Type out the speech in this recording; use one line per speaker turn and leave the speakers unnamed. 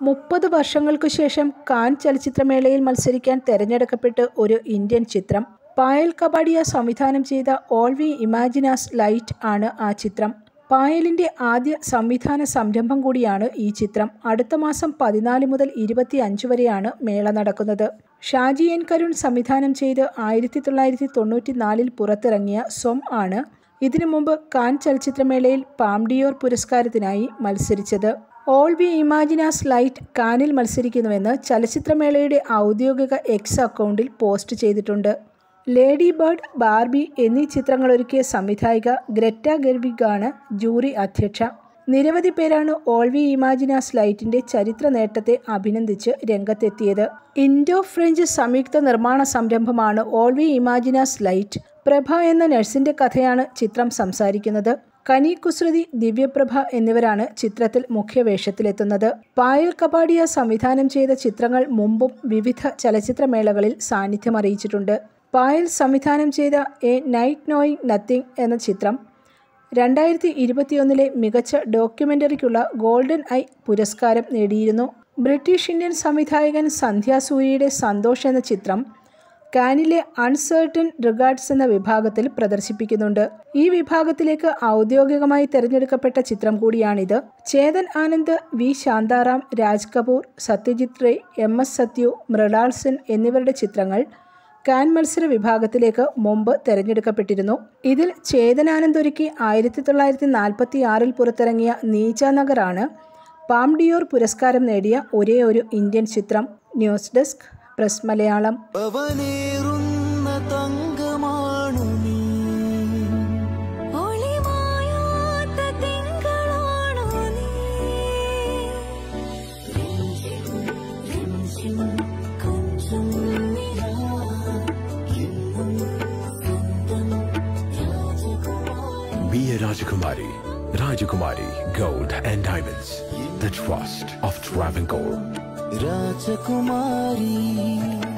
30 വർഷങ്ങൾക്കു ശേഷം കാൻ ചലച്ചിത്രമേളയിൽ മത്സരിക്കാൻ തെരഞ്ഞെടുക്കപ്പെട്ട് ഒരു ഇന്ത്യൻ ചിത്രം. പായൽ കപാഡിയ സംവിധാനം ചെയ്ത all we imagine as light ആണ് ആ ചിത്രം. പായലിൻ്റെ ആദ്യ സംവിധാന സംരംഭം കൂടിയാണ് ഈ ചിത്രം. അടുത്ത മാസം 14 മുതൽ 25 വരെയാണ് മേള നടക്കുന്നത്. ഷാജി എൻ കരുൺ സംവിധാനം ചെയ്ത് 1994 പുറത്തിറങ്ങിയ സ്വം ആണ് ഇതിനു മുമ്പ് കാൻ ചലച്ചിത്രമേളയിൽ പാം ഡിയോർ പുരസ്കാരത്തിനായി മത്സരിച്ചത്. All we imagine as light കാനിൽ മത്സരിക്കുന്നുവെന്ന് ചലച്ചിത്രമേളയുടെ ഔദ്യോഗിക എക്സ് അക്കൗണ്ടിൽ പോസ്റ്റ് ചെയ്തിട്ടുണ്ട്. ലേഡി ബേർഡ്, ബാർബി എന്നീ ചിത്രങ്ങളൊരുക്കിയ സംവിധായിക ഗ്രെറ്റ ഗെർവിഗാണ് ജൂറി അധ്യക്ഷ. നിരവധി പേരാണ് ഓൾ വി ഇമാജിൻ ആസ് ലൈറ്റിൻ്റെ ചരിത്ര നേട്ടത്തെ അഭിനന്ദിച്ച് രംഗത്തെത്തിയത്. ഇൻഡോ ഫ്രഞ്ച് സംയുക്ത നിർമ്മാണ സംരംഭമാണ് all we imagine as light. Prabha എന്ന നഴ്സിൻ്റെ കഥയാണ് ചിത്രം സംസാരിക്കുന്നത്. കനി കുസൃതി, ദിവ്യപ്രഭ എന്നിവരാണ് ചിത്രത്തിൽ മുഖ്യവേഷത്തിലെത്തുന്നത്. പായൽ കപാഡിയ സംവിധാനം ചെയ്ത ചിത്രങ്ങൾ മുമ്പും വിവിധ ചലച്ചിത്രമേളകളിൽ സാന്നിധ്യമറിയിച്ചിട്ടുണ്ട്. പായൽ സംവിധാനം ചെയ്ത എ നൈറ്റ് നോയിങ് നത്തിങ് എന്ന ചിത്രം 2021 മികച്ച ഡോക്യുമെൻ്ററിക്കുള്ള ഗോൾഡൻ ഐ പുരസ്കാരം നേടിയിരുന്നു. ബ്രിട്ടീഷ് ഇന്ത്യൻ സംവിധായകൻ സന്ധ്യ സൂര്യയുടെ സന്തോഷ് എന്ന ചിത്രം കാനിലെ അൺസേർട്ടൻ റിഗാർഡ്സ് എന്ന വിഭാഗത്തിൽ പ്രദർശിപ്പിക്കുന്നുണ്ട്. ഈ വിഭാഗത്തിലേക്ക് ഔദ്യോഗികമായി തിരഞ്ഞെടുക്കപ്പെട്ട ചിത്രം കൂടിയാണിത്. ചേതൻ ആനന്ദ്, വി ശാന്താറാം, രാജ് കപൂർ, സത്യജിത് റേ, MS സത്യു, മൃണാൾ സെൻ എന്നിവരുടെ ചിത്രങ്ങൾ കാൻ മത്സര വിഭാഗത്തിലേക്ക് മുമ്പ് തിരഞ്ഞെടുക്കപ്പെട്ടിരുന്നു. ഇതിൽ ചേതൻ ആനന്ദ് ഒരുക്കി 1946 പുറത്തിറങ്ങിയ നീച്ച നഗർ ആണ് പാം ഡിയോർ പുരസ്കാരം നേടിയ ഒരേ ഒരു ഇന്ത്യൻ ചിത്രം. News desk, press Malayalam.
Be a Rajakumari. Rajakumari Gold and Diamonds. The trust of Travancore.
Rajakumari.